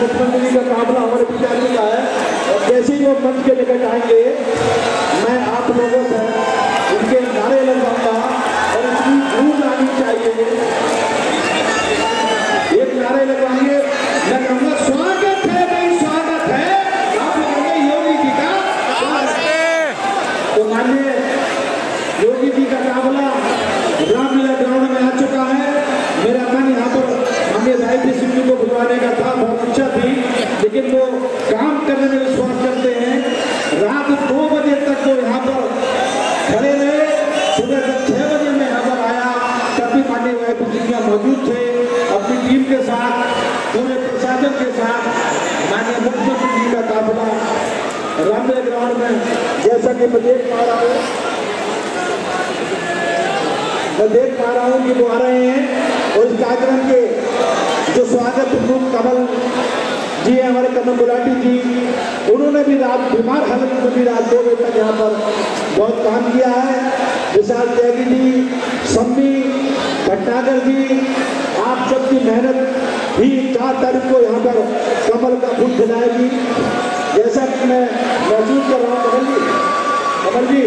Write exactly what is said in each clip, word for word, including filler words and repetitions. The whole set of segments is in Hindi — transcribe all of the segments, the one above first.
मुख्यमंत्री का काफिला हमारे बीच आ चुका है और जैसे ही वो मंच के निकट आएंगे मैं आप लोगों से उनके नारे लगवाऊंगा और इतनी धूम आनी चाहिए। एक नारे लगवाएंगे, मैं कहूँगा स्वागत है भाई, स्वागत है। आप कहेंगे योगी जी का तो माननीय योगी जी का काफिला रामलीला ग्राउंड में आ चुका है। मेरा मन यहाँ पर माननीय साहित्य सिंह जी को बुलवाने का था, बहुत इच्छा थी, लेकिन वो काम करने में विश्वास करते हैं। रात दो बजे तक वो यहाँ पर खड़े रहे, सुबह तक छह बजे में यहाँ पर आया, तब भी माननीय वाहिपी जी मौजूद थे अपनी टीम के साथ, पूरे प्रशासन के साथ। माननीय मुख्यमंत्री जी का काफिला रामलीला ग्राउंड में जैसा कि मैं देख पा रहा हूँ मैं देख पा रहा हूँ कि वो आ रहे हैं और इस कार्यक्रम के जो स्वागत प्रमुख कमल जी हैं, हमारे कमल गुलाटी जी, उन्होंने भी रात बीमार हालत में भी रात दो बजे तक यहाँ पर बहुत काम किया है। विशाल त्यागी जी, सम्मी भटनागर जी, आप सबकी मेहनत भी चार तारीख को यहाँ पर कमल का फूल खिलाएगी, जैसा कि मैं महसूस कर रहा हूँ। कमल जी कमल जी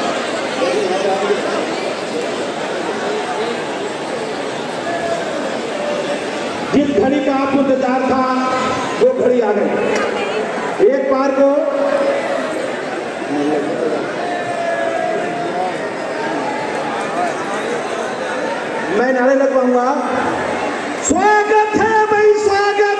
जिस घड़ी का आपको इंतजार था वो घड़ी आ गई। एक बार को मैं नारे लगवाऊंगा, स्वागत है भाई, स्वागत